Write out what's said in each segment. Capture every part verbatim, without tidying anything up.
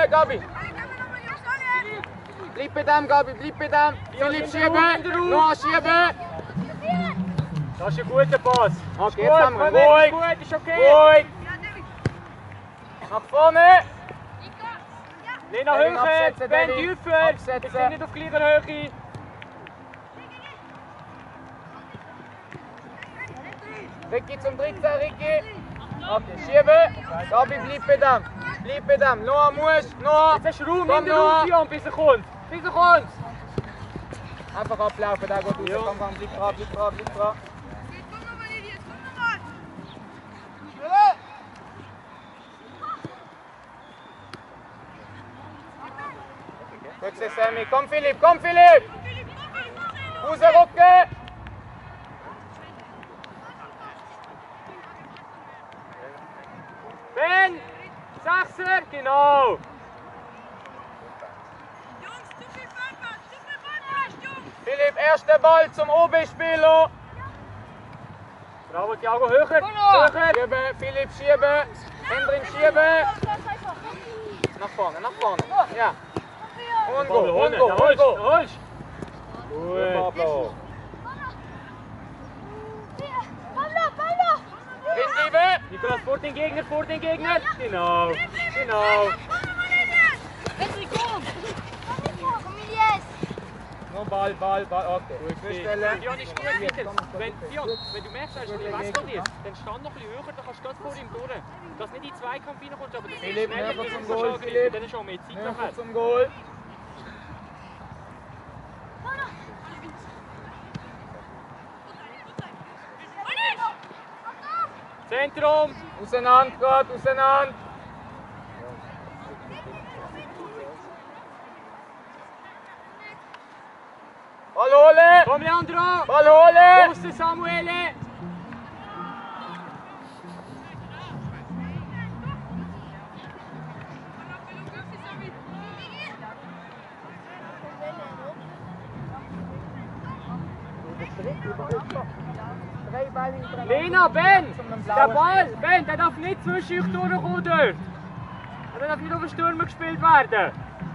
Gabi. Bleib bei dem, Gabi, bleib bei dem. Philipp, schieben. Noah, schieben. Das ist ein guter Pass. Okay, jetzt haben wir ihn. Ruhig, gut, ist okay. Ruhig. Nach vorne. Lena höher, Ben tiefer. Wir sind nicht auf gleicher Höhe. Ricky zum dreizehn, Ricky. Okay, schieben. Gabi, bleib bei dem. Bleib bei dem. Noah muss. Noah. Jetzt hast du Raum Komm, in der Noah. Option, bis er kommt. Bis er kommt. Einfach ablaufen, der geht raus. Ja. Komm, komm, bleib dran, bleib dran, bleib dran. Rücksicht, Sammy. Komm, Philipp, komm, Philipp! Rausrücken! Ben! Sechser, genau! Philipp, erster Ball zum O B-Spieler. Bravo, Thiago, höher! Höher! Schieben, Philipp, schieben. Hendrin, schieben. Nach vorne, nach vorne. Ja. Und go, und go, und go. holst Gut, Pablo. Ringliebe. Nikolas, vor den Gegner, vor den Gegner! Genau! Genau! Nur Ball, Ball, Ball. Okay. Durchstellen. Dion ist gut, Peter. Wenn, Dion, wenn du merkst, er ist ein bisschen westgalisiert, dann stand noch ein bisschen höher, dann kannst du ganz vor ihm durch. Dass nicht in den Zweikampf reinkommst, aber das ist Philipp, schneller, näher zum dann Goal, kannst du Philipp. dann schon mehr Zeit Näher nachher. zum Goal. Zentrum! Auseinander, gerade, auseinander. Ball holen! Komm, Leandro! Ball holen! Aussen, Samuele! Lena, Ben! Der Ball! Ben, der darf nicht zwischen euch durchkommen dort! Der darf nicht auf den Stürmer gespielt werden!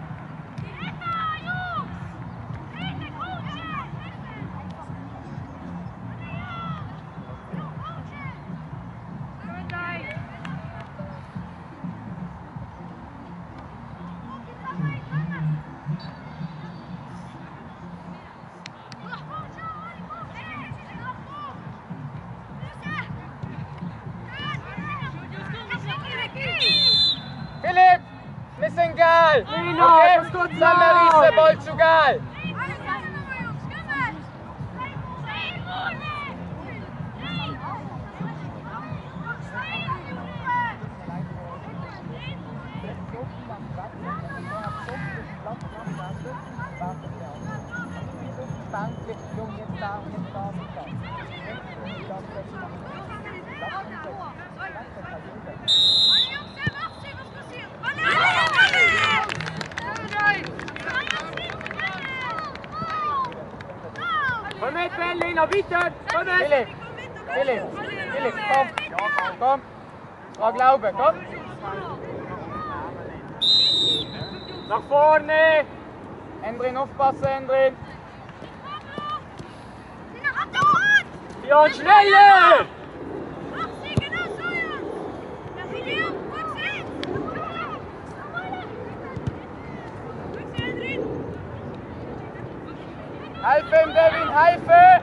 Philipp, wir sind geil! Lena, Okay, das geht Samarisse, lang. Ball zu geil! Komm mit, Ben, Lena, weiter! Komm mit! Philipp, Philipp, Philipp, komm! Komm! Dran glauben, komm! Nach vorne! Hendrin, aufpassen, Hendrin! Dion, schneller! Helfen, Devin, helfen!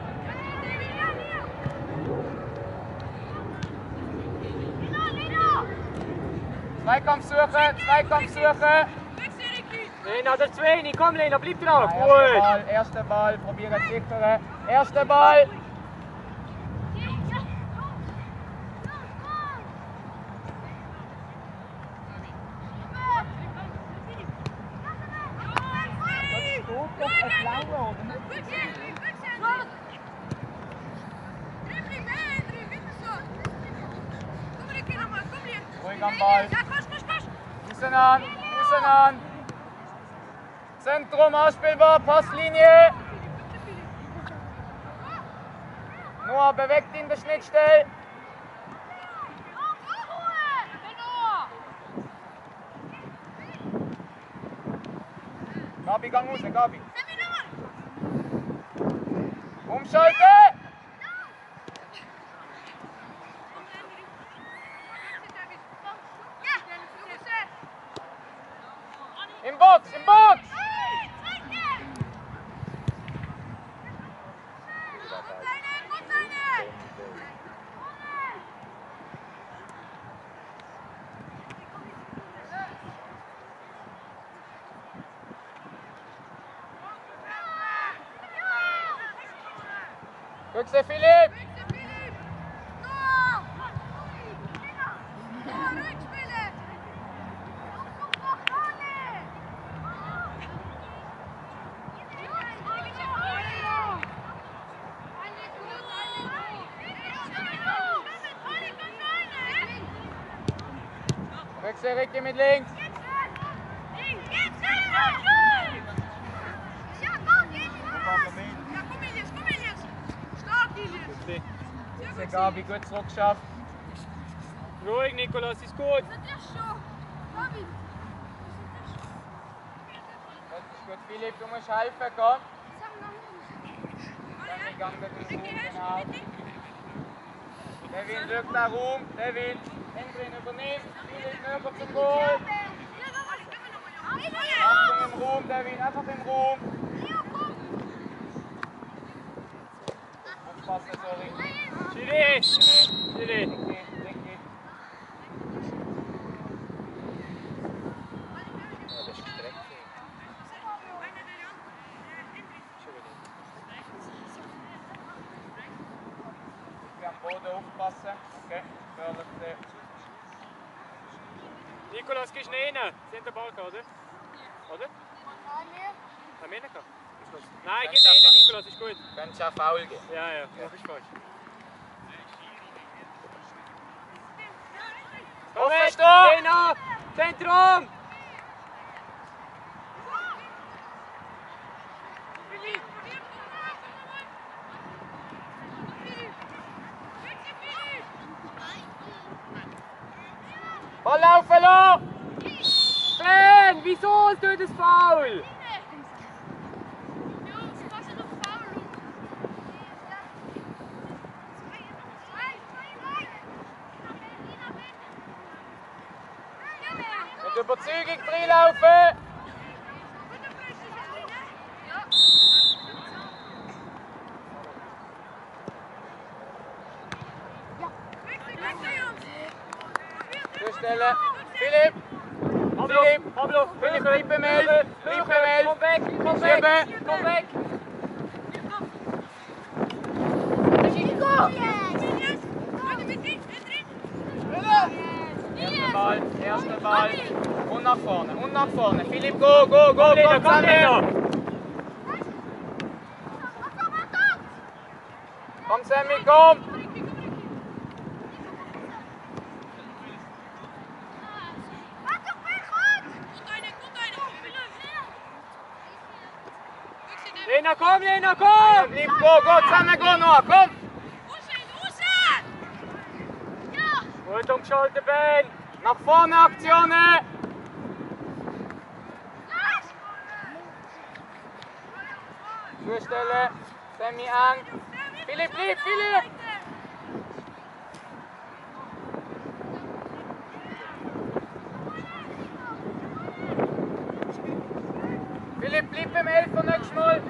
Zweikampf suchen, Zweikampf suchen! Lena, das ist zu wenig. Komm, Lena, bleib dran. Erster Gut. Ball, erster Ball, probieren zu sichern. Erster Ball! Ruhig am Ball. Auseinander, auseinander. Zentrum ausspielbar, Passlinie. Noah bewegt in der Schnittstelle. Gabi, gang raus, Gabi. Umschalten! Im Box, im Box! Büchse Philipp! Büchse Ricky mit links! Büchse Gabi, gut zurückgeschafft. Ruhig, Nikolas, ist gut. Das ist gut, Philipp, du musst helfen, komm. Dann gang den Raum, genau. Devin, schau den Raum, Devin, Hendrin übernimmt, Philipp näher zum Goal. Achtung im Raum, Devin, einfach im Raum. Aufpassen, sorry. Chili! Chili! Ricky, Ricky. Ja, das ist gestreckt. Am Boden aufpassen. Okay, förderste. Nikolas, gehst du rein? Sie haben den Ball gehabt, oder? Oder? Haben wir nicht gehabt? Nein, geh rein, Nikolas, ist gut. Könntest du auch faul gehen? Ja, ja, mach ich falsch. Komm Offen her, Lena! Zentrum! Ball laufen lassen! Ben, wieso ist das faul? Mit Überzeugung reinlaufen! Durchstellen! Philipp! Pablo, Philipp! Pablo, Philipp, bleib beim Elf! Bleib beim Elf! Komm weg, komm Schieben. weg, komm weg! Erster Ball, erster Ball. Und nach vorne, und nach vorne. Philipp, go, go, go, Lena, komm komm, zusammen! Lena! Komm Sammy, komm! Lena, komm, Lena, komm! Bleib, go, go, zusammen, go noch, komm! Gut umgeschaltet, Ben! Nach vorne Aktionen! Durchstellen, Sammy eng. Philipp, bleib, Philipp! Philipp, bleib beim Elfer nächstes Mal!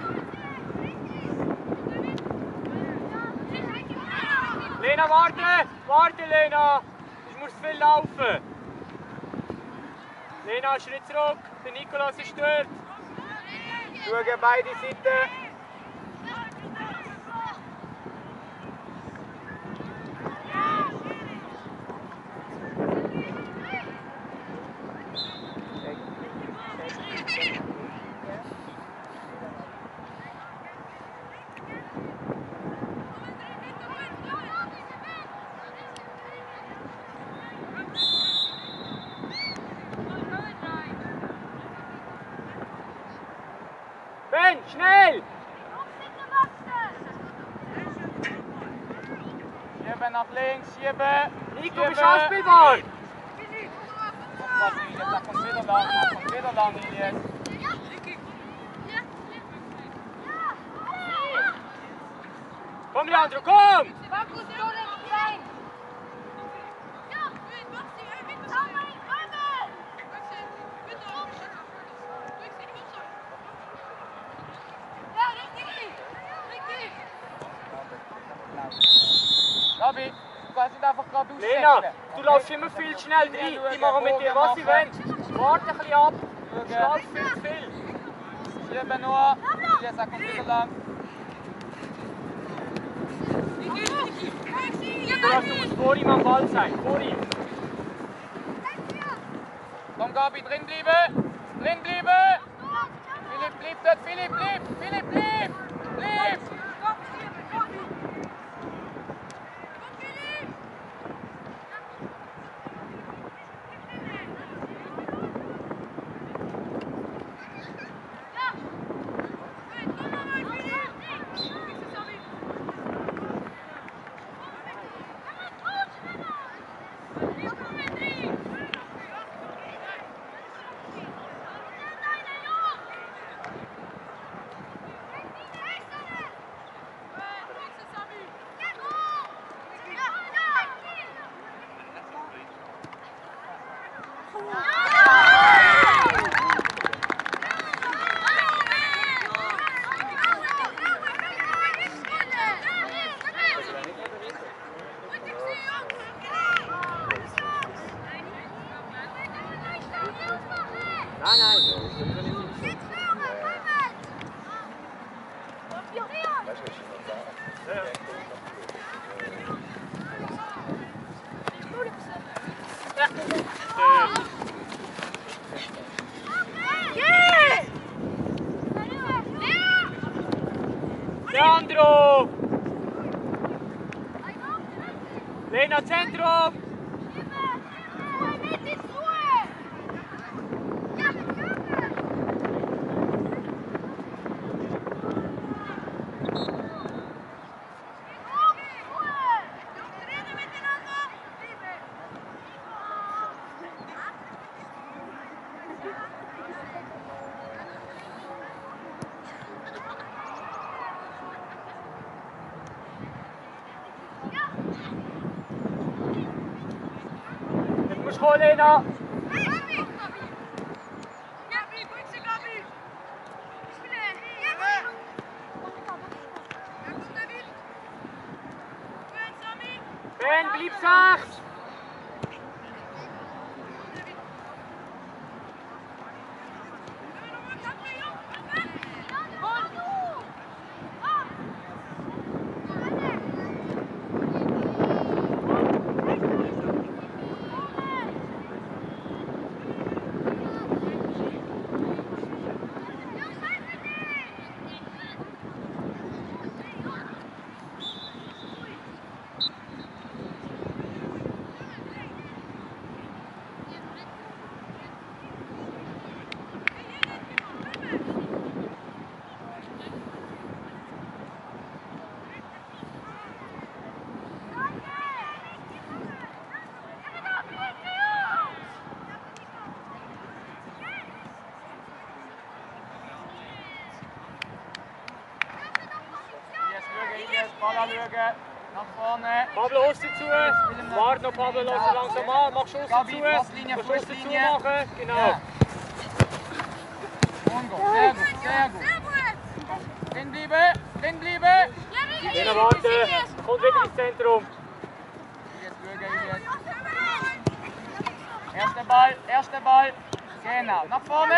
Lena, warte! Warte, Lena! Ich muss viel laufen! Lena, Schritt zurück! Der Nikolas ist dort! Schauen beide Seiten. Ben, schnell! Schieben nach links, schieben! Nico, bist du anspielbar? Aufpassen, Ilias, da kommt wieder lang, da kommt wieder lang, Ilias. Komm, Leandro, komm! Gabi, du kannst nicht einfach gerade aussetzen. Lena, du läufst immer viel schnell rein. Die machen mit dir, was sie wollen. Warte ein bisschen ab. Du schläfst viel zu viel. Schieben nur. Elias, er kommt wieder lang. Du musst vor ihm am Ball sein. Vor ihm. Komm, Gabi, drin bleiben. Drin bleiben. Philipp, bleib dort. Philipp, bleib. Philipp, bleib. Bleib. Nein, nein. Leandro! Lena, Zentrum! Jetzt musst du kommen, Lena! Ben, bleib sacht! Ball anschauen, nach vorne. Pablo, Osten zu. Warte noch, Pablo, lass ihn langsam an. Mach Schuss Gabi, zu. Passlinie, Schuss zu Fußlinie. machen. Genau. Ja. Ungo, sehr gut, sehr gut. Drin bleiben, drin bleiben. Lena, warte. Kommt wieder ins Zentrum. Jetzt Bürger, jetzt. Erster Ball, erster Ball. Genau, nach vorne.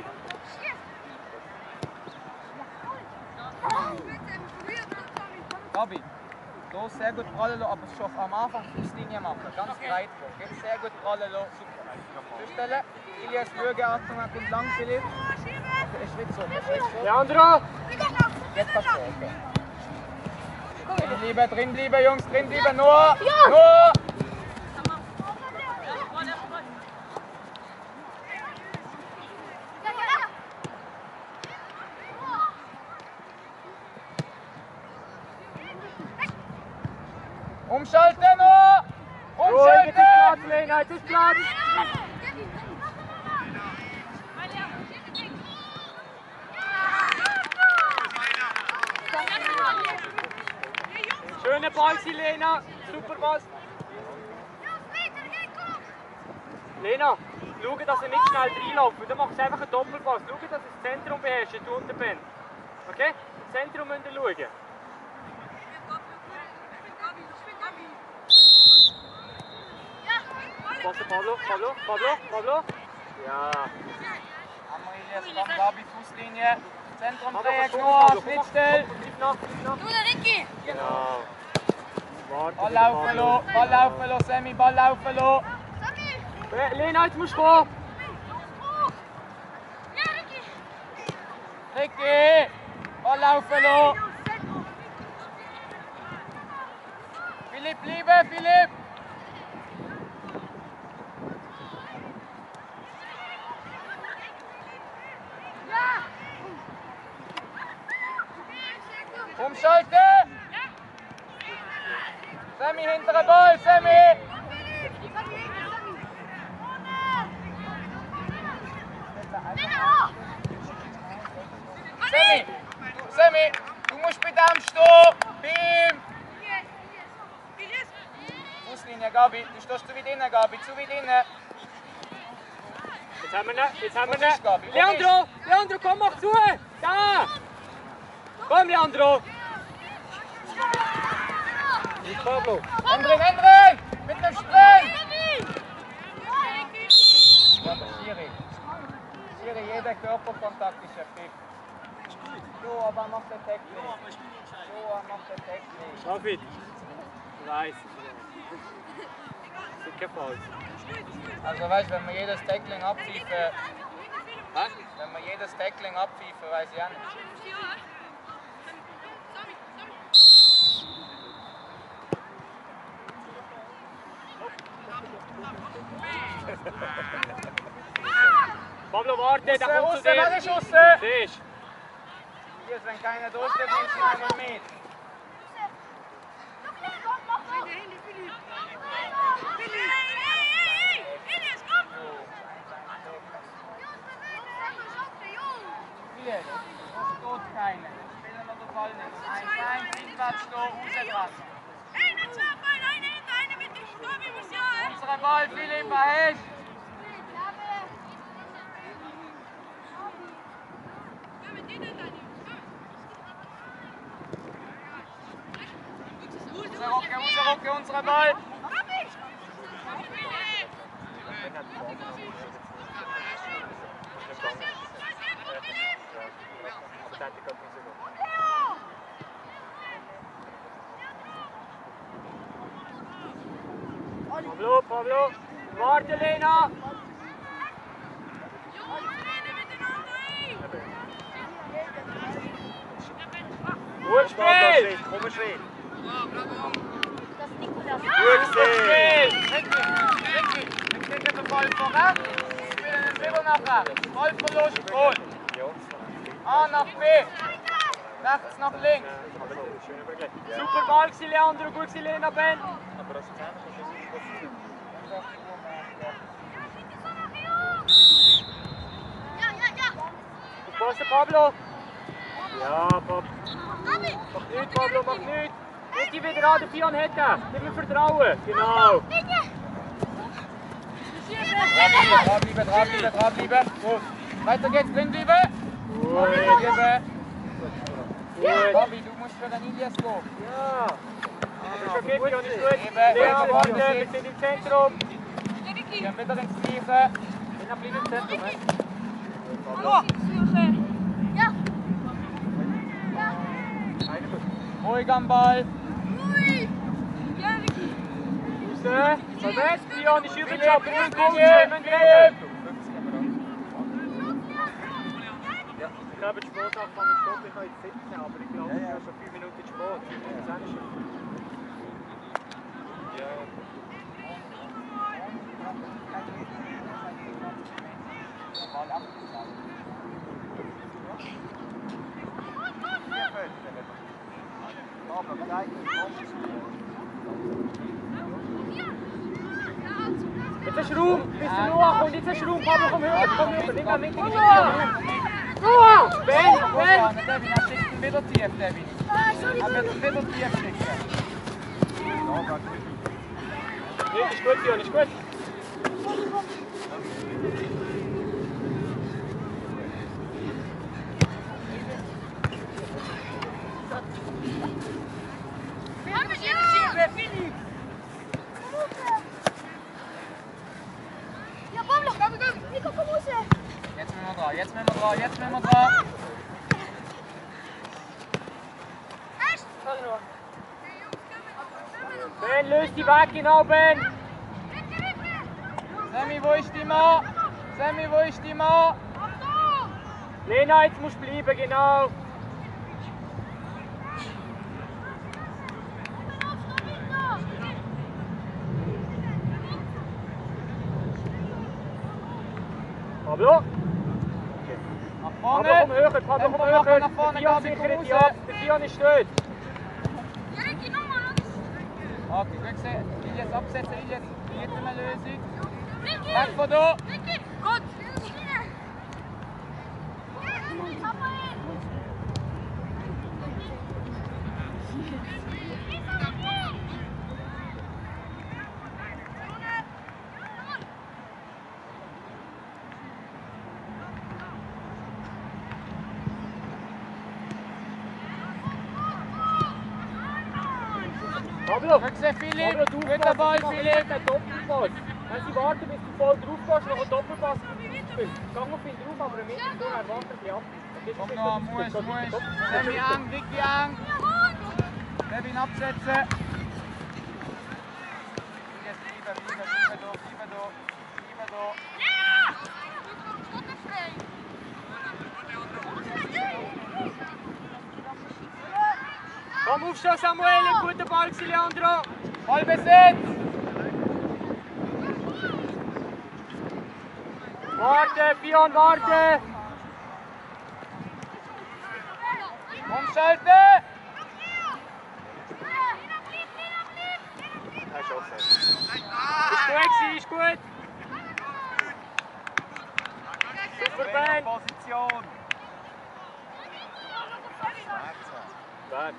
Gabi, los, sehr gut prallen lassen, aber schon am Anfang Fußlinie machen, ganz breit vor. Jetzt sehr gut prallen lassen, super. Zustellen, Elias Bürger, Achtung, er kommt lang, Philipp. Okay, er schwitzt so, er schwitzt so. Leandro! Jetzt kannst du okay. Drin bleiben, drin bleiben, Jungs, drin bleiben, nur, nur! Umschalten noch! Ruhig, jetzt ist Platz, Umschalten! Lena, jetzt ist Platz! schneller Ball, Lena. Super Pass. Lena, schau, dass er nicht schnell reinläuft. Dann machst du einfach einen Doppelpass. Schau, dass er das Zentrum beherrscht, du unten Ben. Okay? Das Zentrum müsst ihr schauen. Passe Pablo, Pablo, Pablo, Pablo. Ja. Amelias, komm, Gabi, Fußlinie. Zentrum Dreieck, Noah, Schnittstell. Du, der Ricky! Genau. Ball laufen lassen, Ball laufen lassen, Sammy, Ball laufen lassen. Lena, jetzt musst du kommen. Ja, Ricky! Ricky, Ball laufen lassen. Philipp, Liebe, Philipp. Umschalten! Sammy, hintere Ball, Sammy! Sammy! Sammy! Du musst bitte am Stehen! Beam! Fußlinie, Gabi. Du stehst zu weit innen, Gabi. Zu weit innen. Jetzt haben wir ihn, jetzt haben wir Wo ist Gabi? ihn. Wo Leandro, Leandro, komm, mach zu! Da! Komm, Leandro! Nicht Pablo. Endrin, Endrin! Mit dem Sprint! Schiri. Schiri, jeder Körperkontakt ist ein Pfiff. So, aber mach den Tackling. So, aber mach den Tackling. David. Ich weiß. Das ist kein Fall. Also weißt du, wenn wir jedes Tackling abpfeifen... Was? Wenn wir jedes Tackling abpfeifen, weiß ich auch nicht. Pablo, warte, der kommt zu Aussen, dir. was ist aussen? Siehst Hier ist, wenn keiner da ist, dann nimmst du ihn einmal mit. Hier, das steht keiner. Dann spielen wir den Ball nicht. Eins, eins, hinwärts stehen, raus dran. Unsere Ball, Philipp, behält. Rausrocken, rausrocken, unsere Ball. Pablo, Pablo. Warte, Lena. Gut Spiel. Komm schön. Gut Spiel. Ricky, Ricky, wir kriegen den Ball voran. Wir spielen den Viertel nachher. Ballverlust, Goal. A nach B. Rechts nach links. Super Ball gewesen, Leandro. Gut gewesen, Lena, Ben. Passe Pablo. Ja, Pablo. Mach nichts, Pablo, mach nichts. Nicht die wieder an den Pion hätten. Nicht mehr vertrauen. Genau. Dranbleiben, dranbleiben, dranbleiben. Gut. Weiter geht's, drin bleiben. Gut. Liebe. Gut. Bobby, du musst für den Ilias gehen. Ja. Das ist okay, Pion, ist gut. Eben, Lena, eben, warte, eben. wir sind im Zentrum. Wir gehen wieder ins Gleiche. Lena, bleib im Zentrum. He? Ja! Ruhig am Ball. Ja, Ricky! Raus. Verwest, Pion, ist übrigens schon. Wir müssen kommen, wir müssen reden. Ich glaube, die Sportsache kann ich stoppen. Ich kann jetzt sitzen, aber ich glaube, es ist ja schon fünf Minuten Sport. Das ist auch schon. Jetzt hast du Raum, bis du Noah kommt, jetzt hast du Raum, Pablo, komm höher, komm höher, nimm mal mit in die Noah! Noah! Ben, Ben! Devin, er schickt ihn wieder tief, Devin. Er wird ihn wieder tief schicken. Nee, ist gut, Jon, ist gut. Ja, Pablo, Nico, komm raus. Jetzt müssen wir dran, jetzt müssen wir dran, jetzt müssen wir dran. Ben, löst die weg, genau, Ben. Sammy, wo ist die Mann? Sammy, wo ist die Mann? Lena, jetzt musst du bleiben, genau. Pablo? Nach Pablo, vorne. komm höher, Pablo, komm Tempo höher. machen, nach vorne, Der Tion Gabi, komm sichert raus. die ab, der Tion ist dort. Ja, Ricky, nochmal. Okay, gut gesehen. Ilias absetzen, Ilias. Jetzt eine Lösung. Ricky! Weg von da. Ricky! Gut! Pablo, Gut gesehen, Philipp. Pablo, du Guter Ball, Philipp. Den Doppelpass. Wenn sie warten, bis du voll drauf gehst, noch einen Doppelpass spielen. Geh auf ihn drauf, aber mit dem Tor warten ein bisschen ab. Komm noch, muss, muss. Sammy an, Ricky an. Devin absetzen. Ilias, bleiben, bleiben, bleiben da, bleiben da. Bleiben da. Komm aufstehen, Samuel, guter Ball, Leandro. Ball besetzt. Warte, Pion, warte. Umschalten. Ist gut gewesen, ist gut. Super, Ben. Position. Weg.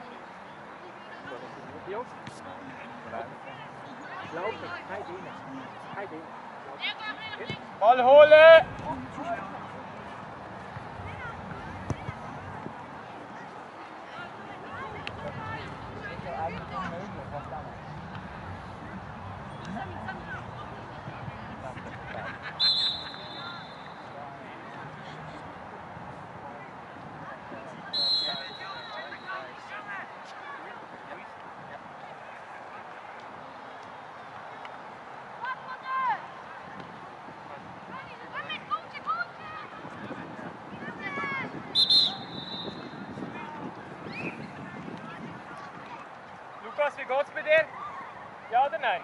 Jungs. Laufen, kein Ding. Kein Ding. Ball holen. Lukas, wie geht's bei dir? Ja oder nein?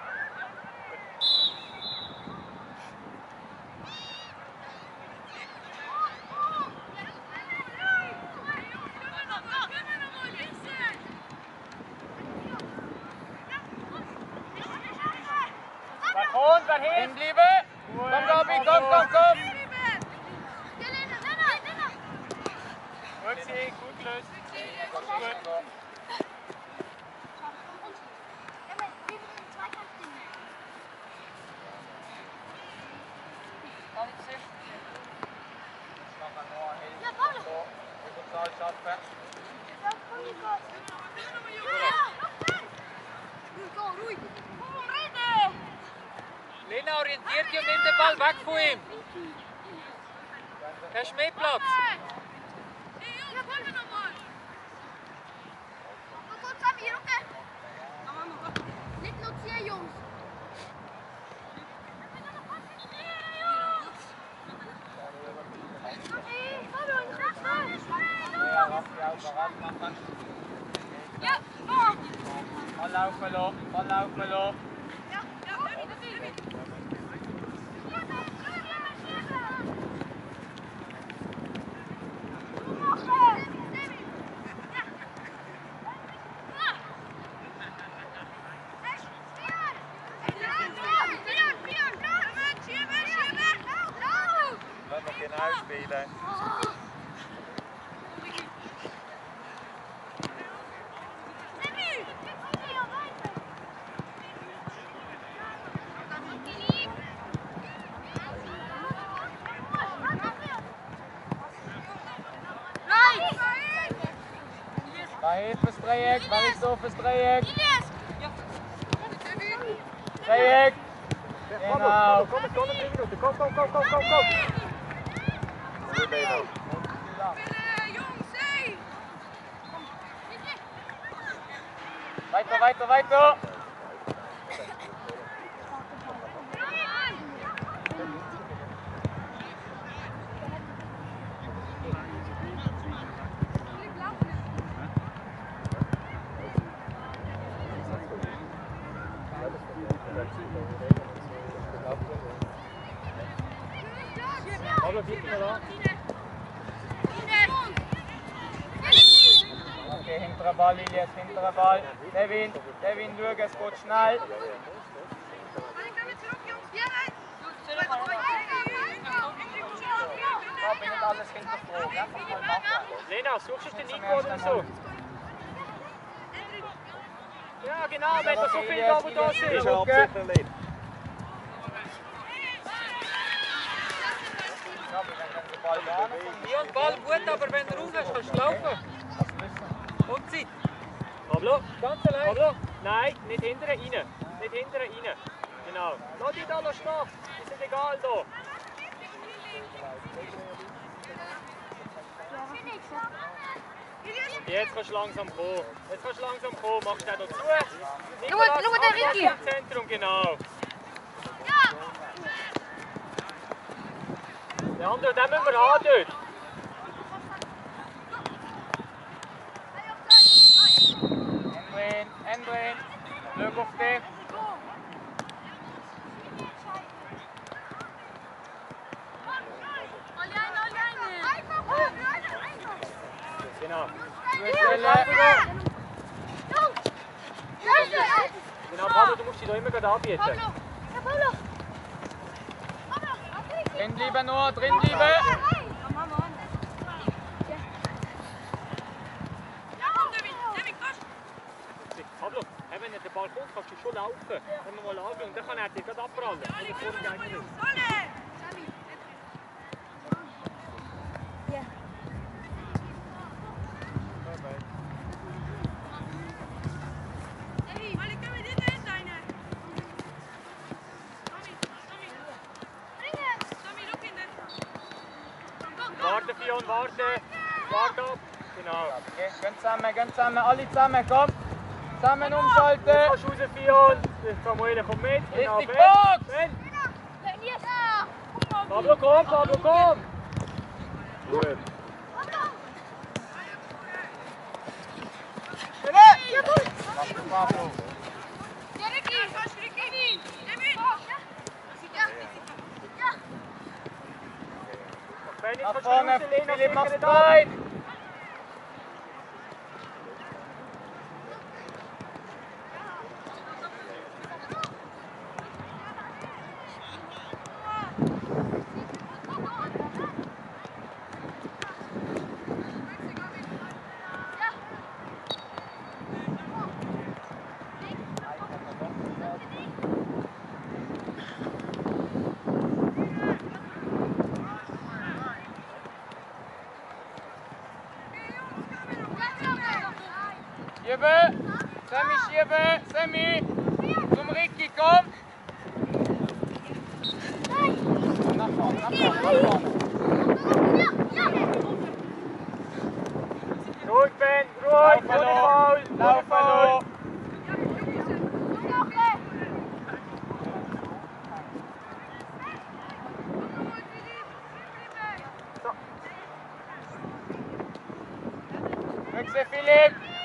Wer kommt, wer hilft? Hinbleiben. Komm, Gabi, komm, komm, komm. Gut gewesen, gut gelöst. Gut. Ja, Pablo! Überzahl schaffen. Ruhig! Lena, orientiert dich und nimm den Ball weg von ihm. Hast du mehr Platz? Ja, Pablo nochmal! Noch kurz an mir, okay? Nicht nur ziehen, Jungs! Ja, Ball laufen lassen, Ball laufen lassen. ja, ja, Lass noch genau spielen. Baheb fürs Dreieck, Baristo fürs Dreieck. Dreieck. Genau. Komm, komm, drei Minuten. Komm, komm, komm, komm, komm, komm. Weiter, weiter, weiter. Pablo, bitte mal an. Okay, hinterer Ball, Ilias, hinterer Ball. Devin, Devin, schau, es geht schnell. Da bin nicht alles hinterfragen, einfach mal machen. Lena, suchst du den Nico oder so? Ja, genau, wenn da so viele da, wo da sind. Ist er absicherlich. Ja, Ball gut, aber wenn du rauf hast, kannst du laufen. Und Zeit. Pablo, Ganz allein. Pablo, nein, nicht hinterher rein. Nicht hinterher rein. Genau. Lass die da stehen. Die sind egal da. Jetzt kannst du langsam kommen. Jetzt kannst du langsam kommen. Mach den dazu. Nikolas, schau mal, der Ricky. Im Zentrum, genau. Der andere, den müssen wir haben dort. Endrin, Endrin. Schau auf dich. Genau. Stelle. Genau, Pablo, du musst dich da immer gerade anbieten. Drin bleiben nur, drin bleiben. Pablo, hey, wenn der Ball kommt, kannst du schon laufen. Wenn wir mal anschauen, dann kann er dich gerade abprallen. Wenn er vor dem Gegner ist. Warte, Fion, warte. Warte ab. Genau. Okay, gehen zusammen, gehen zusammen, alle zusammen, komm. Zusammen umschalten. Kannst du raus, Fion. Samuel, komm mit. Genau, Richtig, Ben. Box! Ben. Pablo, komm, Pablo, komm. Gut. Pablo. Ben, jetzt Nach kannst du vorne, raus, Lena, Philipp, sicher mach's nicht ab. breit. Schieben, Sammy schieben, Sammy, zum Ricky, komm. Nach vorne, nach vorne, nach vorne. Ruhig, Ben, ruhig, ohne Foul, ohne Lauf, Foul. hallo. Höchste Philipp.